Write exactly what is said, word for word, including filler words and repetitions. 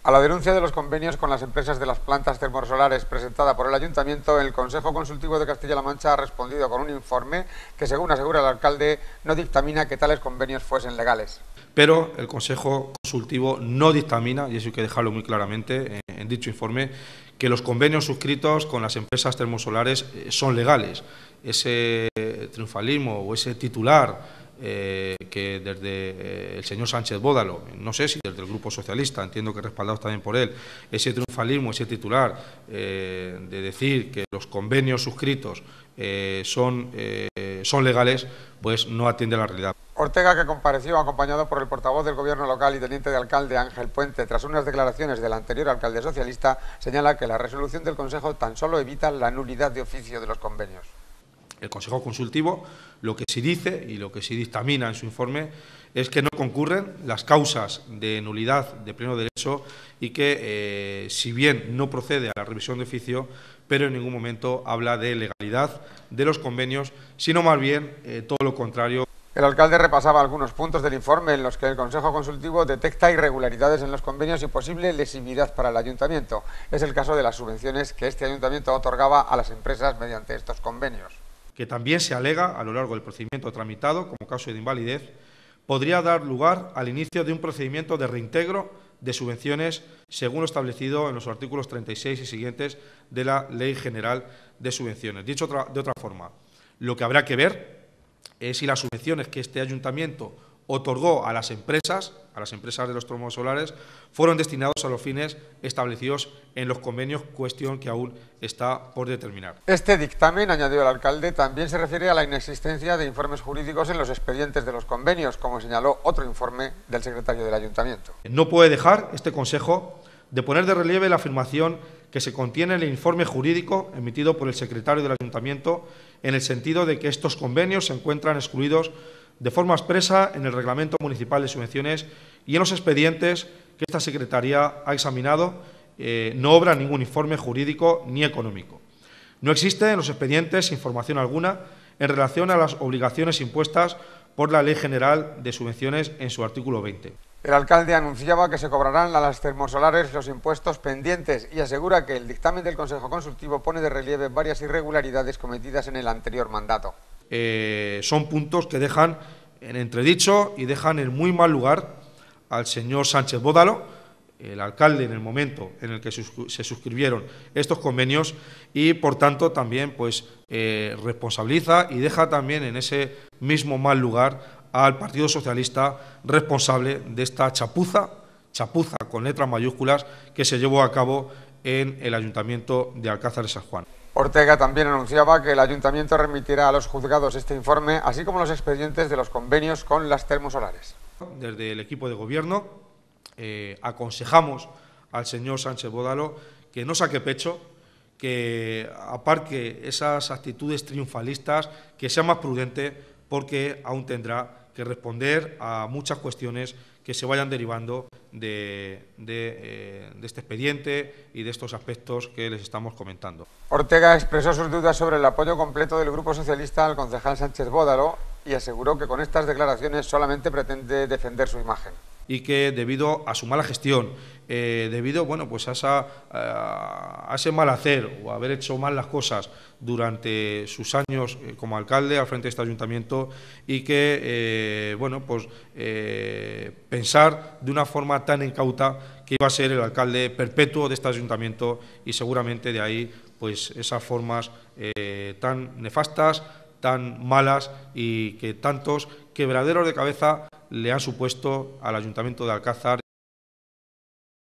A la denuncia de los convenios con las empresas de las plantas termosolares presentada por el Ayuntamiento, el Consejo Consultivo de Castilla-La Mancha ha respondido con un informe que, según asegura el alcalde, no dictamina que tales convenios fuesen legales. Pero el Consejo Consultivo no dictamina, y eso hay que dejarlo muy claramente en, en dicho informe, que los convenios suscritos con las empresas termosolares eh, son legales. Ese triunfalismo o ese titular Eh, que desde eh, el señor Sánchez Bódalo, no sé si desde el Grupo Socialista, entiendo que respaldados también por él, ese triunfalismo, ese titular eh, de decir que los convenios suscritos eh, son, eh, son legales, pues no atiende a la realidad. Ortega, que compareció acompañado por el portavoz del Gobierno local y teniente de alcalde Ángel Puente, tras unas declaraciones del anterior alcalde socialista, señala que la resolución del Consejo tan solo evita la nulidad de oficio de los convenios. El Consejo Consultivo lo que sí dice y lo que sí dictamina en su informe es que no concurren las causas de nulidad de pleno derecho y que, eh, si bien no procede a la revisión de oficio, pero en ningún momento habla de legalidad de los convenios, sino más bien eh, todo lo contrario. El alcalde repasaba algunos puntos del informe en los que el Consejo Consultivo detecta irregularidades en los convenios y posible lesividad para el Ayuntamiento. Es el caso de las subvenciones que este Ayuntamiento otorgaba a las empresas mediante estos convenios. Que también se alega a lo largo del procedimiento tramitado, como caso de invalidez, podría dar lugar al inicio de un procedimiento de reintegro de subvenciones según lo establecido en los artículos treinta y seis y siguientes de la Ley General de Subvenciones. Dicho otra, de otra forma, lo que habrá que ver es si las subvenciones que este Ayuntamiento otorgó a las empresas, a las empresas de los termosolares, fueron destinados a los fines establecidos en los convenios, cuestión que aún está por determinar. Este dictamen, añadió el alcalde, también se refiere a la inexistencia de informes jurídicos en los expedientes de los convenios, como señaló otro informe del secretario del Ayuntamiento. No puede dejar este Consejo de poner de relieve la afirmación que se contiene en el informe jurídico emitido por el secretario del Ayuntamiento, en el sentido de que estos convenios se encuentran excluidos de forma expresa en el Reglamento Municipal de Subvenciones y en los expedientes que esta Secretaría ha examinado eh, no obra ningún informe jurídico ni económico. No existe en los expedientes información alguna en relación a las obligaciones impuestas por la Ley General de Subvenciones en su artículo veinte. El alcalde anunciaba que se cobrarán a las termosolares los impuestos pendientes y asegura que el dictamen del Consejo Consultivo pone de relieve varias irregularidades cometidas en el anterior mandato. Eh, son puntos que dejan en entredicho y dejan en muy mal lugar al señor Sánchez Bódalo, el alcalde en el momento en el que se suscribieron estos convenios, y por tanto también pues eh, responsabiliza y deja también en ese mismo mal lugar al Partido Socialista responsable de esta chapuza, chapuza con letras mayúsculas, que se llevó a cabo en el Ayuntamiento de Alcázar de San Juan. Ortega también anunciaba que el Ayuntamiento remitirá a los juzgados este informe, así como los expedientes de los convenios con las termosolares. Desde el equipo de gobierno eh, aconsejamos al señor Sánchez Bódalo que no saque pecho, que aparque esas actitudes triunfalistas, que sea más prudente, porque aún tendrá que responder a muchas cuestiones que se vayan derivando de, de, eh, de este expediente y de estos aspectos que les estamos comentando. Ortega expresó sus dudas sobre el apoyo completo del Grupo Socialista al concejal Sánchez Bódalo y aseguró que con estas declaraciones solamente pretende defender su imagen. Y que debido a su mala gestión, eh, debido bueno, pues a, esa, a, a ese mal hacer o haber hecho mal las cosas durante sus años eh, como alcalde al frente de este ayuntamiento, y que eh, bueno, pues, eh, pensar de una forma tan incauta que iba a ser el alcalde perpetuo de este ayuntamiento, y seguramente de ahí pues esas formas eh, tan nefastas, tan malas, y que tantos quebraderos de cabeza le han supuesto al Ayuntamiento de Alcázar